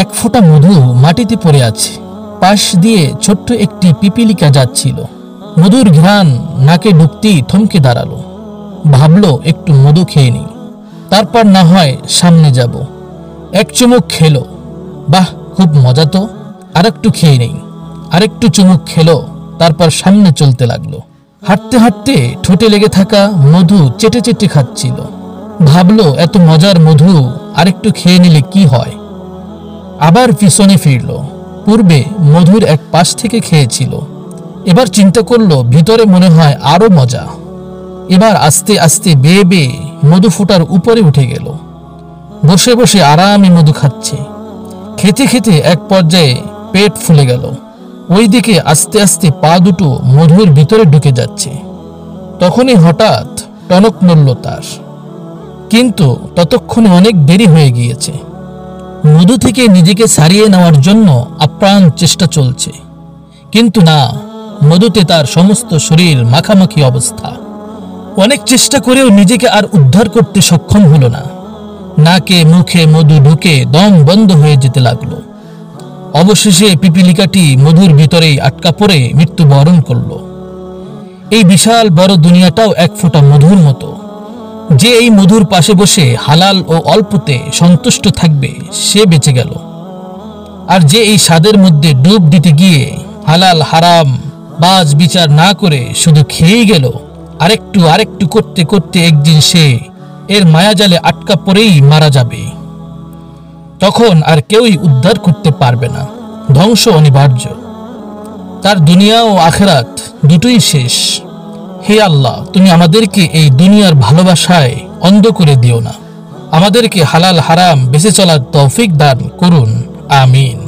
এক ফোঁটা মধু মাটিতে পড়ে আছে। পাশ দিয়ে ছোট্ট একটি পিপিলিকা যাচ্ছিল। মধুর ঘ্রাণ নাকে ঢুকতেই থমকে দাঁড়ালো। ভাবলো একটু মধু খেয়ে নিই, তারপর না হয় সামনে যাব। এক চুমুক খেলো, বাহ খুব মজা তো, আরেকটু খেয়ে নেই। আরেকটু চুমুক খেলো, তারপর সামনে চলতে লাগলো। হাঁটতে হাঁটতে ঠোঁটে লেগে থাকা মধু চেটে চেটে খাচ্ছিল। ভাবলো এত মজার মধু আরেকটু খেয়ে নিলে কি হয়। আবার পিছনে ফিরল। পূর্বে মধুর এক পাশ থেকে খেয়েছিল, এবার চিন্তা করলো ভিতরে মনে হয় আরো মজা। এবার আস্তে আস্তে বেয়ে বেয়ে মধু ফোঁটার উপরে উঠে গেল। বসে বসে আরামে মধু খাচ্ছে। খেতে খেতে এক পর্যায়ে পেট ফুলে গেল। ওইদিকে আস্তে আস্তে পা দুটো মধুর ভিতরে ঢুকে যাচ্ছে। তখনই হঠাৎ টনক নড়ল তার, কিন্তু ততক্ষণে অনেক দেরি হয়ে গিয়েছে। মধু থেকে নিজেকে ছাড়িয়ে নেওয়ার জন্য আপ্রাণ চেষ্টা চলছে, কিন্তু না, মধুতে তার সমস্ত শরীর মাখামাখি অবস্থা। অনেক চেষ্টা করেও নিজেকে আর উদ্ধার করতে সক্ষম হলো না। নাকে মুখে মধু ঢুকে দম বন্ধ হয়ে যেতে লাগলো। অবশেষে পিপিলিকাটি মধুর ভিতরেই আটকা পড়ে মৃত্যুবরণ করলো। এই বিশাল বড় দুনিয়াটাও এক ফোঁটা মধুর মতো। যে এই মধুর পাশে বসে হালাল ও অল্পতে সন্তুষ্ট থাকবে সে বেঁচে গেল। আর যে এই স্বাদের মধ্যে ডুব দিতে গিয়ে হালাল হারাম বাজ বিচার না করে শুধু খেয়েই গেল, আরেকটু আরেকটু করতে করতে একদিন সে এর মায়াজালে আটকা পড়েই মারা যাবে। তখন আর কেউই উদ্ধার করতে পারবে না, ধ্বংস অনিবার্য। তার দুনিয়া ও আখিরাত দুটোই শেষ। হে আল্লাহ, তুমি আমাদেরকে এই দুনিয়ার ভালোবাসায় অন্ধ করে দিও না। আমাদেরকে হালাল হারাম বেঁচে চলার তৌফিক দান করুন, আমিন।